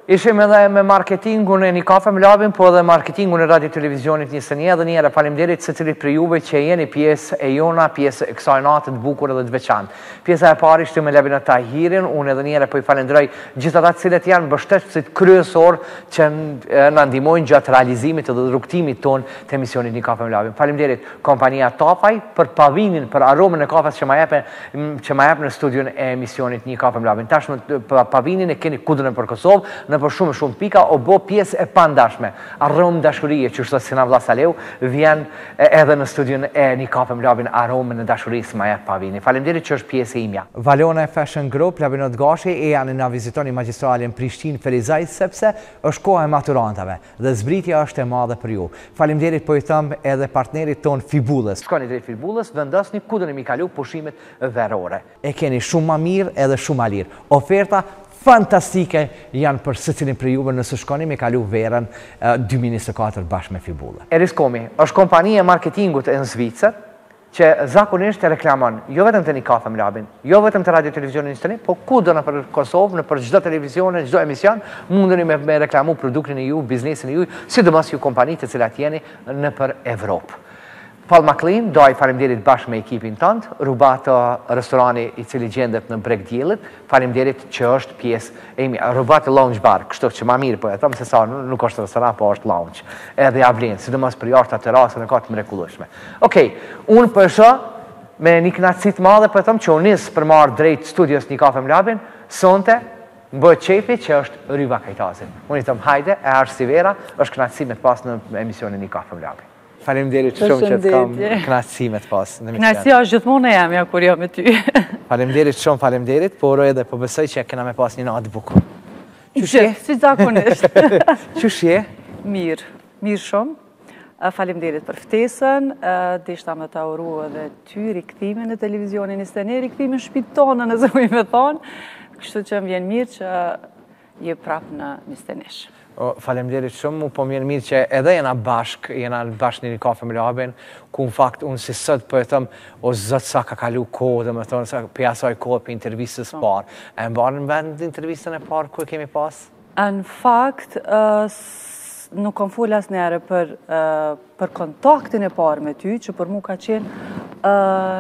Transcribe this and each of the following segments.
Ishim edhe me marketingun e një kafe më labin, po edhe marketingun e radio televizionit një sënje edhe njëra faleminderit se cilit për juve që jeni pjesë e jona, pjesë e kësaj natë të bukur edhe të veçantë. Pjesa e parë ishte me Labina Tahirin, unë edhe njëra po i falenderoj gjithë ata të cilët janë mbështetësit kryesor që na ndihmojnë gjatë realizimit edhe rrugtimit ton të emisionit Një kafe më labin. Faleminderit kompania Tafaj për pavinin, për aromën e kafes që ma jep në studion e emisionit Një kafe më labin. Tashmë pavinin e keni kudën për Kosovë, në për shumë pika, o bo pjesë e pandashme. Aromë dashurie, që shtë Sina Vlla Saleu, vjen edhe në studion e Një kafe më labin aromën e dashurisë ma jep pavini. Faleminderit që është pjesë e imja. Valona Fashion Group, Labinot Gashi, e janë nga vizitoni magistralin Prishtinë Ferizaj, sepse është koha e maturantave dhe zbritja është e madhe për ju. Faleminderit po i thëmë edhe partnerit ton Fibullës. Shkoni drejt Fibullës, vendosni kudën e mi kalu pushimet verore. E keni shumë ma mirë edhe shumë ma lirë. Oferta fantastike janë për secilin për juve nëse shkoni me kalu verën 2024 bashkë me Fibullë. Eriskomi është kompani e marketingut e në Zvicër, që zakonisht e reklamon jo vetëm të Një kafe më labin, jo vetëm të radio televizionin një stëni, po ku do në për Kosovë, në për gjdo televizion, gjdo emision, mundëni me reklamu produktin e ju, biznesin e ju, sidomos ju kompani të cilat jeni në për Evropë. Paul McLean, doj falemderit bashkë me ekipin tëndë, Rubato restorani i cili gjendet në Breg Djelit, falemderit që është pjesë e imi, Rubato Lounge Bar, kështu që ma mirë, po e thëmë se sa nuk është restoran, po është lounge, edhe javlinë, sidomos për jashtë atë terasën e ka të mrekullueshme. Okej, unë përshë, me një knatësit madhe, po e thëmë që unë nisë për marë drejt studios Një kafe më labin, sonte, më bëhet qefi që është Ryva Kajtazin. Unë i thëmë hajde, e arë si vera, është knatësi me të pas në emisionin Një kafe më labin. Faleminderit shumë që të kam knatësi me të pas. Knatësi është gjithmonë e jam, ja kur jo me ty. Faleminderit shumë, faleminderit, por edhe po besoj që kena me pas një natë bukur. Qështë, si zakonisht. Qështë je? Mirë, mirë shumë. Faleminderit për ftesën, deshta me ta uru edhe ty rikthimin në televizionin i stene, rikthimin shpitonë nëse mu i me thonë, kështu që më vjen mirë që je prapë në Mistenesh. Faleminderit shumë, mu po mjenë mirë që edhe jena bashk Një kafe më labin, ku në fakt unë si sëtë për e thëmë, o zëtë sa ka kalu kohë dhe me thonë, për jasaj kohë për intervjistës parë. E më barë në vend intervjistën e parë, ku e kemi pas? Në fakt, nuk kam full asë njerë për kontaktin e parë me ty, që për mu ka qenë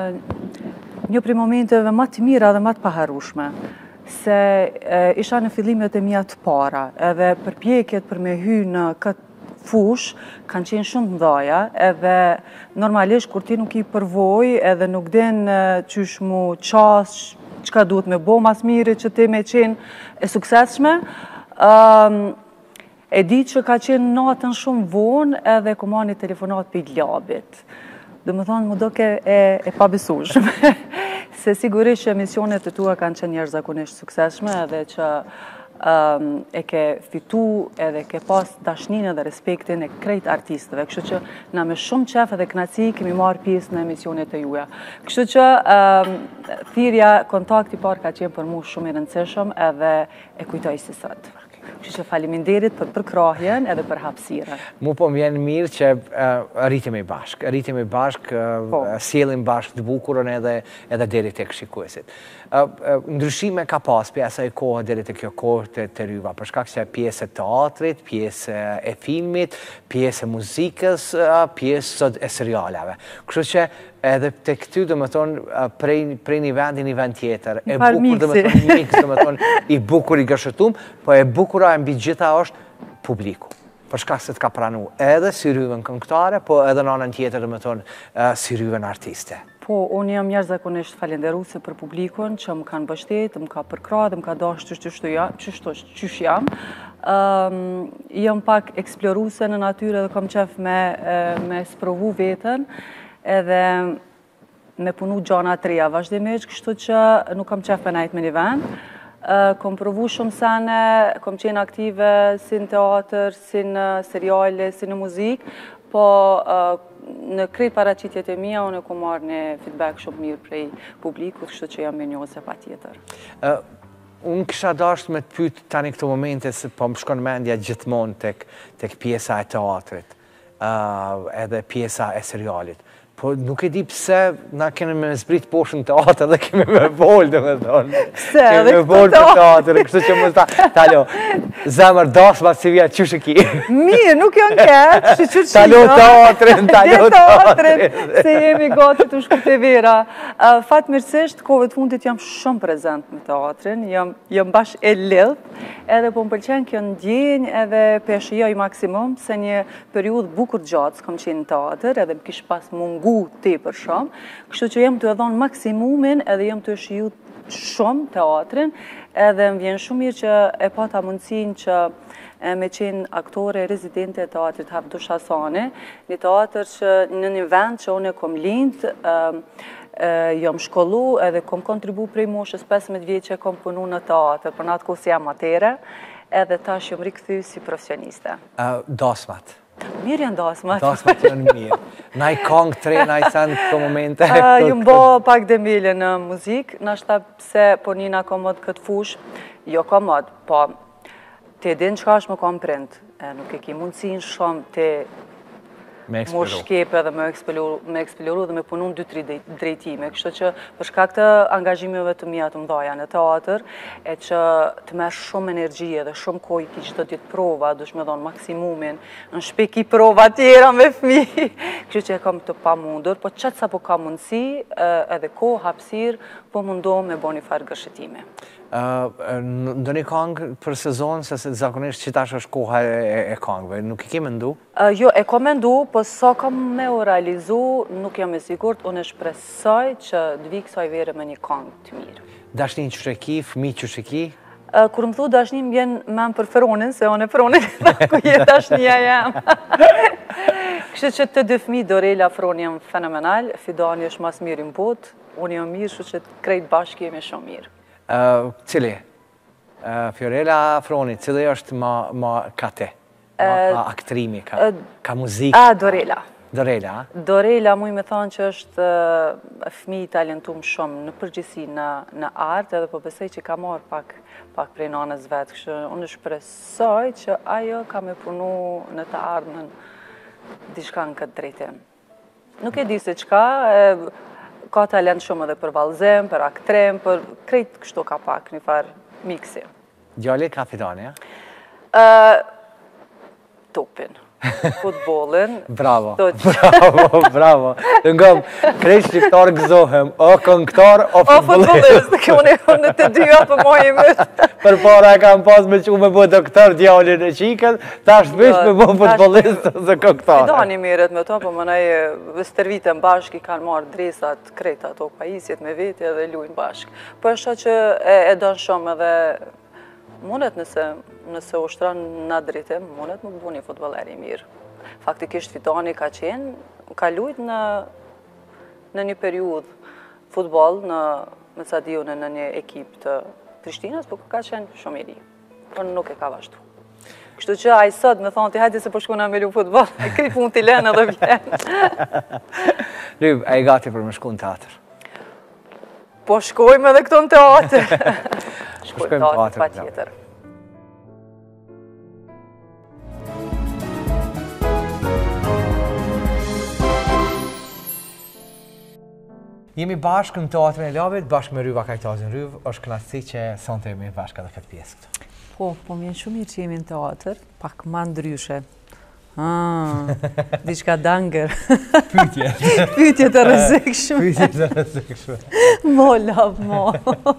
një prej momenteve më të mira dhe më të paharushme. Se isha në fillimet e mija të para, edhe përpjekjet për me hy në këtë fush, kanë qenë shumë të mdhaja, edhe normalisht kur ti nuk i përvoj, edhe nuk den qysh mu qas, qka duhet me bo mas mire që ti me qenë e sukseshme, e di që ka qenë natën shumë vonë, edhe komani telefonat për i labit. Dhe më thonë, më doke e pabesueshme. Se sigurisht që emisionet e tua kanë qenë njerë zakonisht sukseshme edhe që e ke fitu edhe ke pas dashnin dhe respektin e krejt artistëve. Kështu që na me shumë qef edhe knaci kemi marrë pjesë në emisionet e juja. Kështu që thirrja, kontakti parë ka qenë për mu shumë i rëndësishëm edhe e kujtoj si sot. Kështu që faleminderit për përkrahjen edhe për hapësirën. Mu po më vjen mirë që rritemi bashkë, sjellim bashkë të bukurën edhe deri tek shikuesit. Ndryshime ka pas pjesa e kohë deri te kjo kohë të Ryva, për shkak se pjesë e teatrit, pjesë e filmit, pjesë e muzikës, pjesë e serialeve. Kështu që edhe të këty dhe më thonë prej një vendi një vend tjetër, e bukur dhe më thonë mix dhe më thonë i bukur i gëshëtum, po e bukura e mbi gjitha është publiku. Për shkak se të ka pranu edhe si Ryvën këngëtare, po edhe në anën tjetër dhe më thonë si Ryvën artiste. Po, unë jam njerë zakonisht falenderuse për publikun që më kanë bështet, më ka përkra dhe më ka dash qysh jam. Jam pak eksploruse në natyre dhe kam qef me sprovu vetën edhe me punu gjana të reja vazhdimisht, kështu që nuk kam qef me najt me një vend. Kom provu shumë sene, kom qenë aktive si në teatr, si në seriale, si në muzik, po në krejt paraqitjet e mia, unë kom marrë një feedback shumë mirë prej publikut, kështu që jam mirënjohëse patjetër. Unë kisha dashur me të pyet tani këto momente se po më shkon mendja gjithmonë tek pjesa e teatrit, edhe pjesa e serialit. Po nuk e di pse na kemi me zbrit poshtë në teatr dhe kemi me vol, domethënë. Pse? Kemi me vol për teatr, kështu që mos ta talo. Zemër dashma si vjen çysh e ki. Mirë, nuk janë keq, çuçi. Talo teatrin. Se jemi gati të shku te vera. Fatmirësisht, kohëve të fundit jam shumë prezent në teatrin, jam bash e lidh, edhe po më pëlqen kjo ndjenjë edhe pe shijoj maksimum se një periudhë bukur gjatë kam qenë në teatr, edhe më kish pas mungu tepër shumë, kështu që jam të e dhonë maksimumin edhe jam të e shiju shumë teatrin, edhe më vjen shumë mirë që e pata mundësin që me qenë aktore rezidente e teatrit Havdush Hasani, një teatr që në një vend që unë e kom lindë, jam shkollu edhe kom kontribu prej moshës 15 vjetë që kom punu në teatr, për në atë kohë si amatere, edhe tash jam rikëthy si profesioniste. Dasmat. Mirë janë dasmat. Dasmat janë mirë. Na i kong tre, na i sen këto momente. Ju mbo pak demile në muzikë, nashta pse po nina komod këtë fush, jo komod, po te din qka është më kom prind, nuk e ki mundësin shumë te më shkepe dhe me eksploru dhe me punu në 2-3 drejtime. Kështu që për shkak të angazhimeve të mija të mdhaja në teatr, e që të merë shumë energjie dhe shumë kohë ki çdo ditë prova, dush me dhonë maksimumin, në shpeki prova tjera me fmi. Kështu që e kam të pa mundur, po qatë sa po ka mundësi, edhe kohë, hapsir, po mundoh me bo një farë gërshëtime. Ndo një kongë për sezon, se zakonisht që tash është koha e kongëve, nuk i ke mendu? Jo, e kom mendu, po sa kam me u realizu, nuk jam e sigurt, unë e shpresoj që të vi kësaj vere me një kongë të mirë. Dashnin që sheki, fëmi që sheki? Kur më thu dashnin, më vjen men për Fronin, se unë e Fronin, ku je dashnia jam. Kështë që të dy fëmi, Dorela, Froni jam fenomenal, Fidani është mas mirë në botë, unë jam mirë, shu që krejt bashkë jemi shumë mirë. Cili? Fiorella, Froni, cili është ma ka te? Ma aktrimi, ka muzikë? Dorela. Dorela? Dorela, mu i me thonë që është fëmi talentum shumë në përgjithsi në artë, edhe po besoj që ka marrë pak prej nanës vetë, kështë unë shpresoj që ajo ka me punu në të ardhmen diçka në këtë drejtim. Nuk e di se qka, ka talent shumë edhe për vallëzim, për aktrim, për krejt kështu ka pak një farë miksi. Djali ka Fidani, ja? Topin. Futbolin. Bravo, bravo. Të ngëm, krejt shqiptar gëzohem, o këngëtar, o futbolist. O futbolist, unë të dyja për mojë mëtë. Për para e kam pas me që me bo doktor djallin e qikën, ta është vish me bo futbolist ose këngëtar. Fidani miret me to, po më nëjë stërvitën bashkë, i kanë marrë dresat, krejt ato pajisjet me veti edhe lujnë bashkë. Po është që e donë shumë edhe mundet nëse ushtron në drejtim, mundet më bu një futboleri mirë. Faktikisht Fidani ka qenë, ka lujt në një periudhë futbol me sa diju në një ekip të Prishtinës, po ka qenë shumë i ri, por nuk e ka vazhdu. Kështu që a i sot me thonë, ti hajti se po shkuna me lu futbol, e kri pun t'i lenë edhe vjenë. Lyb, a i gati për me shku në teatr? Po shkojmë edhe këto në teatr. Shkojmë në teatr, pa tjetër. Jemi bashkë në teatrin e Labit, bashkë me Ryva Kajtazin. Ryv, është knasësi që sonte jemi bashkë edhe këtë pjesë këtu. Po më vjen shumë mirë që jemi në teatr, pak ma ndryshe. Diçka danger. Pyetje. Pyetje të rrezikshme. Pyetje të rrezikshme. Mo, love, mo.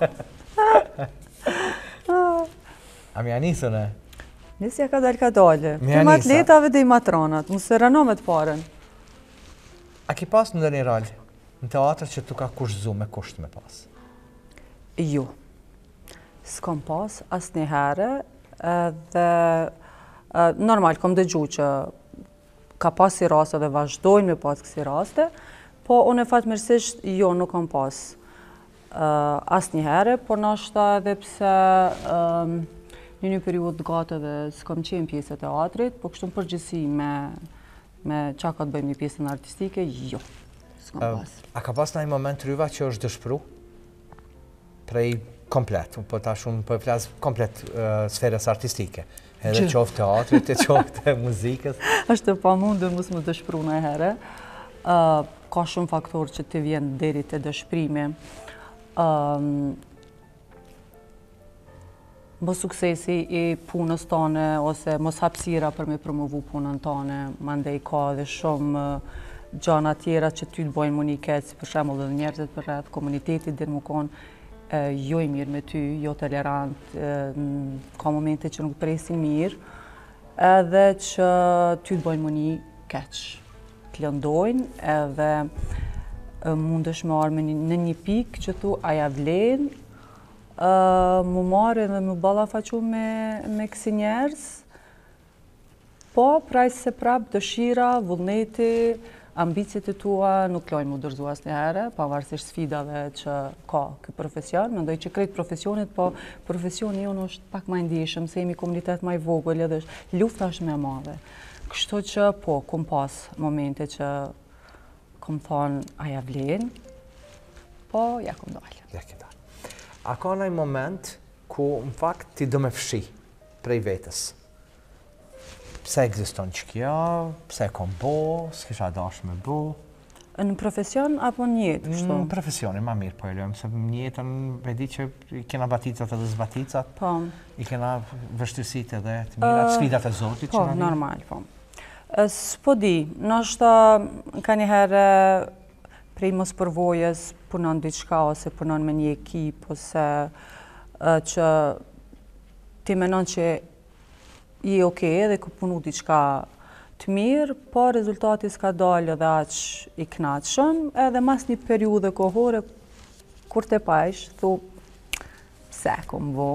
A mi anisën e? Nisja ka dalë ka dole. Të atletave dhe i matronat, mu se rëno me të paren. A ki pas në një rol në teatr që tu ka kushzu me kusht me pas? Jo. S'kom pas asë një herë dhe normal, kom dëgju që ka pas si raste dhe vazhdojnë me pas kësi raste, po unë e fatmirësisht jo nuk kom pas asë një herë, por nashta edhe pse një periud gate dhe s'kom qenë pjesë e teatrit, po kështu në përgjithsi me qa ka të bëjmë një pjesën artistike, jo. A ka pas në një moment Ryva që është dëshpru? Prej komplet, po ta shumë po e flasë komplet sferës artistike. Edhe qoftë teatrit, e qoftë muzikës. Është pa mundur mos më dëshpru në herë. ka shumë faktorë që të vjen deri te dëshprimi. Mos suksesi I punës tone ose mos hapësira për me promovu punën tone, mandej ka edhe shumë gjana tjera që ty të bojnë mu një keq, si për shembull edhe njerëzit për rreth, komuniteti dhe më konë jo I mirë me ty, jo tolerant, ka momente që nuk presin mirë, edhe që ty të bojnë mu një keq. Të lëndojnë edhe mundesh me arme në një pikë që thu aja vlen, mu marrë dhe mu ballafaqu me kësi njerëz, po praj se prap dëshira, vullneti, ambicjet e tua nuk lojnë mu dërzu asnjëherë, pavarësisht sfidave që ka ky profesion. Mendoj që krejt profesionit, po profesioni jonë është pak më I ndjeshëm, se jemi komunitet më I vogël edhe lufta është më e madhe. Kështu që po, kum pas momente që kum thonë aja vlen, po ja kum dalë. A ka nëjë moment ku në fakt ti do me fshi prej vetës? Pse ekziston që kjo, pse kom bo, s'kisha dash me bo? Në profesion apo në jetë? Në profesionin, ma mirë po e lojmë, se në jetën e di që I kena baticat edhe zbaticat, po. I kena vështirësit edhe të mirat, sfidat e Zotit po, që në normal, po. S'po di, nështë ka njëherë prej mos përvojës punon diçka ose punon me një ekip ose që ti menon që I okej dhe ku punu diçka të mirë, po rezultati s'ka dalë edhe aq I kënaqshëm, edhe mas një periudhe kohore kur te pajsh, thu pse kom vo.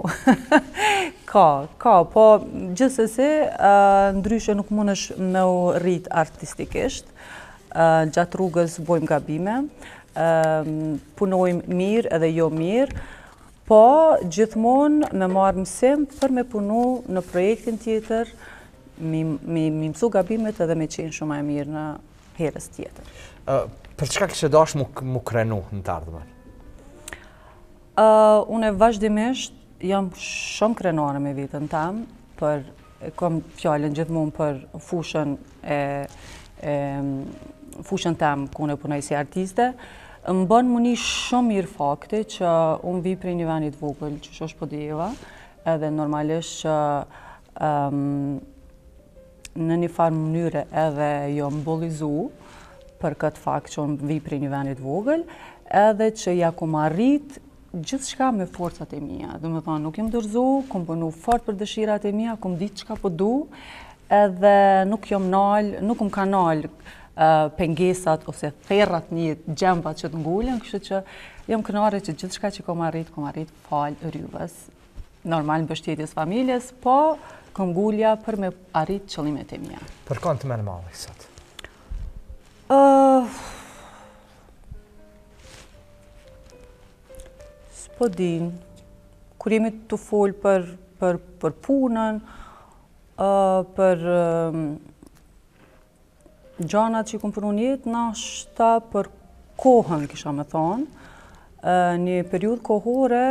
Ka, po gjithsesi ndryshe nuk mundesh me u rrit artistikisht. Gjatë rrugës bojmë gabime, punojmë mirë edhe jo mirë, po gjithmonë me marrë mësim për me punu në projektin tjetër, mi mësu gabimet edhe me qenë shumë e mirë në herës tjetër. Për çka kishe dash mu krenu në të ardhmen? Une vazhdimisht jam shumë krenare me vitën tam, kam fjallën gjithmonë për fushën fushën tem ku unë punoj si artiste, më bën mu një shumë mirë fakti që unë vi prej një venit vogël që është Podjeva, edhe normalisht që në një farë mënyre edhe jo mbullizu për këtë fakt që unë vi prej një venit vogël, edhe që ja kom arrit gjithë shka me forcat e mija. Dhe me thonë, nuk jem dërzu, kom punu fort për dëshirat e mija, kom ditë qka po du, edhe nuk jom nalë, nuk ka nalë pengesat ose therrat një gjembat që të ngullen, kështu që jam kënaqur që gjithçka që kom arrit falë rryvës. Normal mbështetjes familjes, po kom ngulja për me arrit qëllimet e mia. Për kënd të më madhe sot? S'po din. Kur jemi të fol për punën, për gjanat që kom punu njët, nashta për kohën, kisha me thonë. Një periudhë kohore,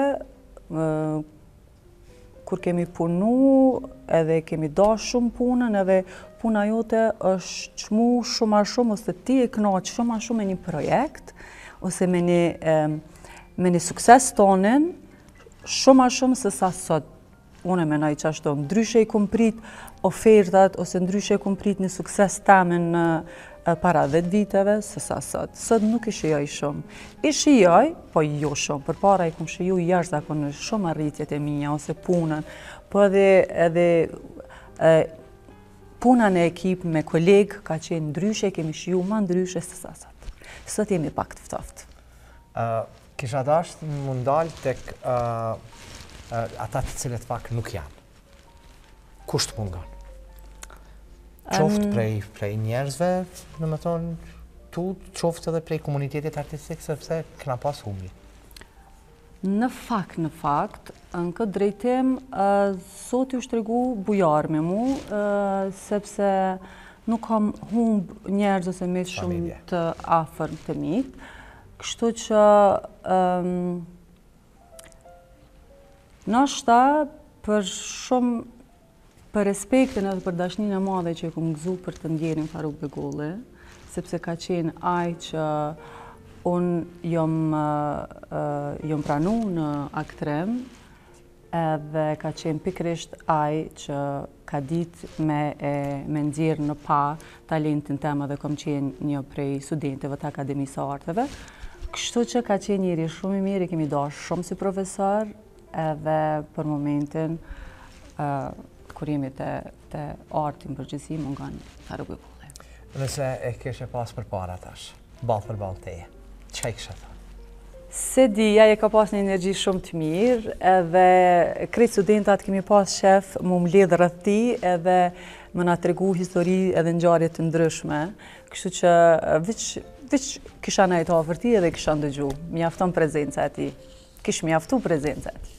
kur kemi punu, edhe kemi dash shumë punën, edhe puna jote është qmu shumë a shumë, ose ti e kënaq shumë a shumë me një projekt, ose me një sukses tonin, shumë a shumë se sa sot. Unë e menaj që ashtu, ndryshe I kom prit ofertat, ose ndryshe I kom prit një sukses tamen në para 10 viteve, se sa sot. Sot nuk I shijoj shumë. I shijoj, po jo shumë. Për para I kom shiju jashtëzakonisht shumë arritjet e mia, ose punën, po edhe puna në ekip me kolegë ka qenë ndryshe, kemi shiju ma ndryshe se sa sot. Sot jemi pak të ftoftë. Kisha dasht mundal tek ata të cilët pak nuk janë. Kush të mungon? Qoftë prej njerëzve, në më thonë, qoftë edhe prej komunitetit artistik, sepse këna pas humbi. Në fakt, në këtë drejtim, sot ju shtregu bujar me mu, sepse nuk kam humb njerëz ose me shumë të afër të mikë. Kështu që nashta për shumë për respektin edhe për dashnin e madhe që e kom gëzu për të ndjerin Faruk Begolli, sepse ka qenë aj që unë jom pranu në Aktrem, edhe ka qenë pikrisht aj që ka ditë me nxjerrë në pa talentin tema dhe kom qenë një prej studentëve të Akademisë së Arteve. Kështu që ka qenë njëri shumë i mirë, kemi dashur shumë si profesor, edhe për momentin kur jemi të artin përgjithësi mungon ta rrugë kolle. Nëse e kishe pas përpara tash, ballë për ballë teje, çfarë kishe thënë? Se dija, e ka pas një energji shumë të mirë, edhe krejt studentat kemi pas shef mu mbledh rreth tij edhe më na tregu histori edhe ngjarje të ndryshme, kështu që veç kisha nejt afër tij edhe kisha ndëgju. Mjafton prezenca e tij. Kish mjaftu prezenca e tij.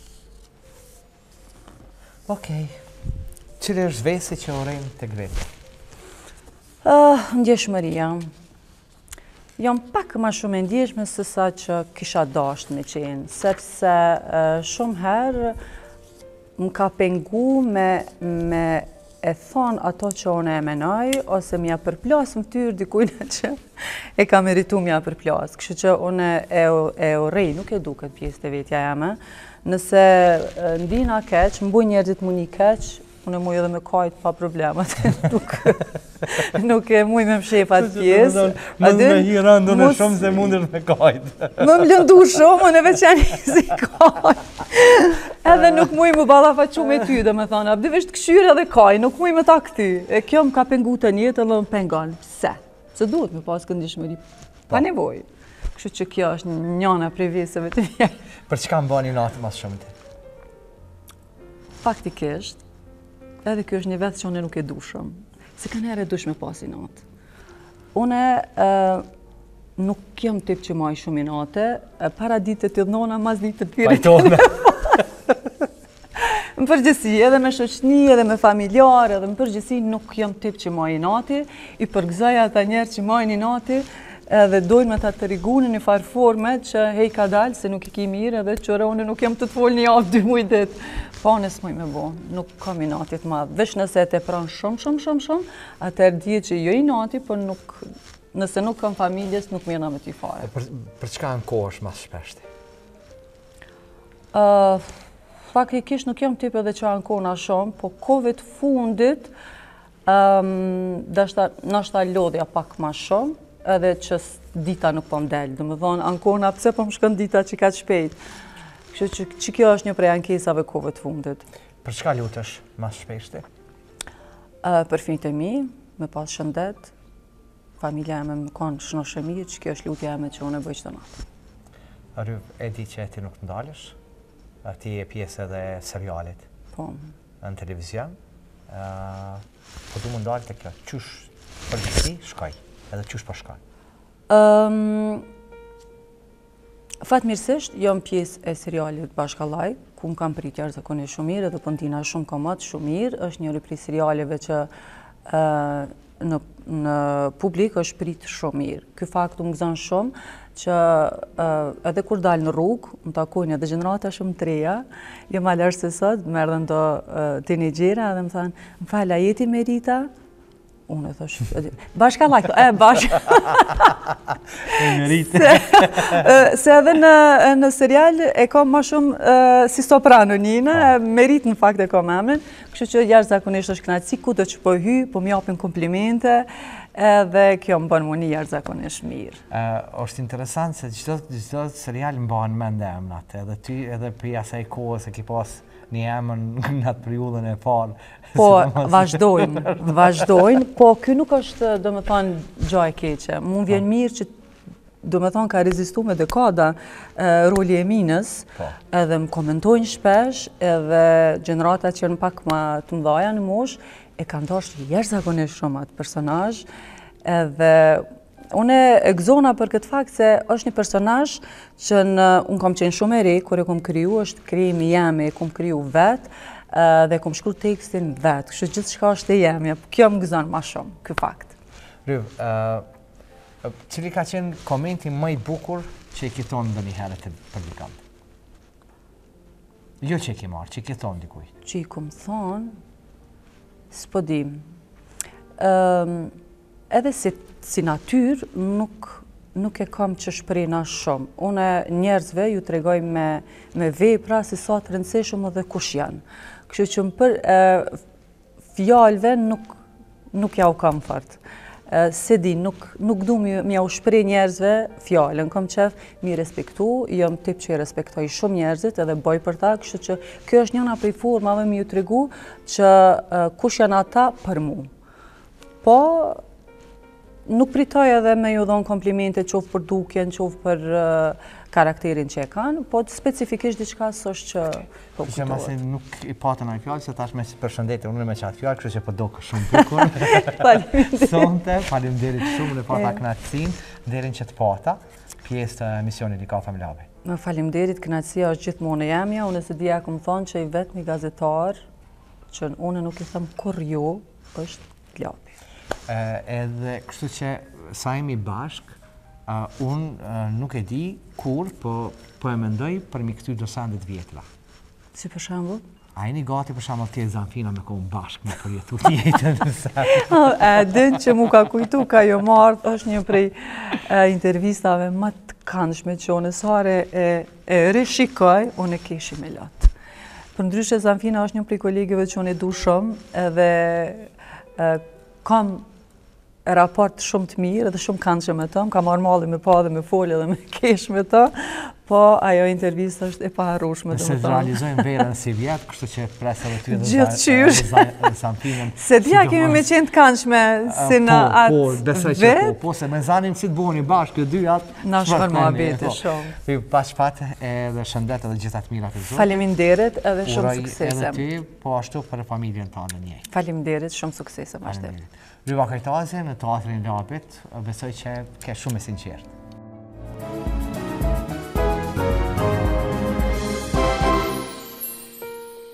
Okej. Cili është vesi që urrejmë tek vetë? Ndjeshmëria. Jam pak më shumë e ndjeshme se sa që kisha dashur me qenë, sepse shumë herë më ka pengu me e thonë ato që unë e menoj, ose m'ja përplas më tyrë dikujna që e ka meritu m'ja përplas. Kështu që unë e urrej, nuk e duket pjesë të vetja jame. Nëse ndina keq, m'buj njerëzit mu një keq, unë e muj edhe me kajt pa problemat. Nuk e muj me mshepat pjesë. Më me hira ndonë shumë se mundesh me kajt. Më lëndu shumë, unë e veçani si kajt. Edhe nuk muj më ballafaqu me ty, dhe me thonë, abdivisht këshyre edhe kaj, nuk muj me ta këty. E kjo më ka pengu të njetë edhe më pengon. Pse? Se duhet me pas këndishmëri. Pa nevoj. Kështu që kjo është njëna prej veseve të vjej. Për çka mbani natë mas shumë ti? Faktikisht, edhe kjo është një vetë që unë nuk e dushëm. Se kanë herë dush me pas i natë. Une nuk jam tip që maj shumë i natë, para ditë të dhënona, mas ditë të tyre. Pajtona. Më përgjësi, edhe me shoqni, edhe me familjarë, edhe më përgjësi nuk jam tip që maj i natë, i përgëzaj ata njerë që maj i natë, edhe dojnë me ta të rigunë një farë forme që hej ka dalë, se nuk i ki mirë, edhe qëra unë nuk jam të të folë një javë, 2 muaj ditë. Pa nësë muj me bo, nuk kam i natit madhë. Vesh nëse te pranë shumë, atër dje që jo i nati, për nëse nuk kam familjes, nuk mjena me t'i fare. Për çka në kohë është mas shpeshti? Faktikisht nuk jam tip edhe që anë kona shumë, po kohëve të fundit, nashta lodhja pak ma shumë, edhe që dita nuk po m'del. Dhe më thonë, ankona, pse po më shkon dita që ka shpejt? Kështu që kjo është një prej ankesave kohëve të fundit. Për çka lutesh mas shpeshti? Për fëmijët e mi, me pas shëndet, familja e me më konë shënoshë mirë, që kjo është lutja e me që unë e bëj çdo natë. Ryv, e di që ti nuk të ndalesh, ti e pjesë edhe serialit. Po. Në televizion. Po du më ndalë të kjo, qysh përgjithësi shkoj, edhe qysh po shkoj? Fatmirësisht, jam pjesë e serialit Bashkallaj, ku më kam prit jashtëzakonisht shumë mirë, edhe po ndina shumë komat, shumë mirë. Është njëri prej serialeve që në publik është prit shumë mirë. Ky fakt më gëzon shumë që edhe kur dalë në rrugë, më takojnë edhe gjenerata shumë të reja, jam alarë se sot, më erdhen do teenagjera edhe më thanë, më falë, a jeti Merita? Unë e thosh, Bashkallaj, se edhe në serial e kam ma shumë si soprano njëna, Merit në fakt e kam emrin, kështu që jashtëzakonisht është kënaqësi, kudo që po hy, po m'japin komplimente, edhe kjo më bën mu një jashtëzakonisht mirë. Është interesant se çdo serial më bën mend emrat, edhe ty, edhe për asaj kohës e ki pas një emër në atë periudhën e parë. Po, vazhdojnë, po kjo nuk është, do me thonë, gjë e keqe. Mund vjen mirë që, do me thonë, ka rezistu me dekada roli e Minës, edhe më komentojnë shpesh, edhe gjenerata që janë pak ma të mdhaja në mosh, e kanë dashur jashtëzakonisht shumë atë personazh, edhe unë e gëzona për këtë fakt se është një personazh që unë kam qenë shumë e re, kur e kom kriju, është krijimi jemi, e kom kriju vetë, dhe kom shkruar tekstin vetë, kështu gjithçka është e jemja, kjo më gëzon më shumë, ky fakt. Ryv, cili ka qenë komenti më i bukur që i ke thonë ndonjëherë te publikant? Jo që i ke marrë, që i ke thonë dikujt. Që i kom thonë, s'po dim. Edhe si si natyrë nuk e kam që shprejna shumë. Une njerëzve ju tregoj me vepra si sa të rëndësishëm edhe kush janë. Kështu që më për fjalëve nuk ja u kam fort. Se di, nuk du m'ja u shprej njerëzve fjallën, kam qef mi respektu, jam tip që i respektoj shumë njerëzit edhe boj për ta, kështu që kjo është njëna prej formave mi ju tregu që kush janë ata për mu. Po, nuk pritoj edhe me ju dhonë komplimente qofë për dukjen, qofë për karakterin që e kanë, po specifikisht diçka së është që po kuptohet. Që masi nuk i patën a i fjallë, se tash me si përshëndetë, unë me qatë fjallë, kështë që po doke shumë bukur. Sonte, faleminderit shumë në pata knatësin, derin që të pata, pjesë të emisionit i Ka Familjavi. Me faleminderit, knatësia është gjithmonë e jemja, unë se dija këmë thonë që i vetë një gazetar, që unë nuk i thëmë kur jo, është Ljapi. Edhe kështu që sajmi bashk, unë nuk e di kur, po e mendoj për mi këty dosandet vjetla. Si për shambull? A jeni gati për shambull tjetë Zanfina me kohën bashk me përjetu tjetën nësa? Din që mu ka kujtu, ka jo marrë, është një prej intervistave më të këndshme që unë sare e rishikoj, unë e keshi me latë. Për ndryshe Zanfina është një prej kolegëve që unë e du shumë edhe kam raport shumë të mirë dhe shumë këndshëm me të, më ka marrë malli me pa dhe me folje dhe me kesh me të, po ajo intervista është e paharrueshme. Nëse të realizojmë verën si vjetë, kështu që presë edhe ty dhe Zanfinën. Se dhja kemi me qenë të këndshme si në atë vetë. Po, besoj që po, se me zanim si të bohoni bashkë, kjo dy atë. Na shkon më abete shumë. Pa shpatë edhe shëndet edhe gjithat mirat e zotë. Faleminderit edhe shumë suksese. Edhe ty, po ashtu për familjen tonë në njëjtë. Faleminderit, shumë suksese vazhdim. Ryva Kajtazi në Teatrin Lapit, besoj që ke shumë e sinqertë.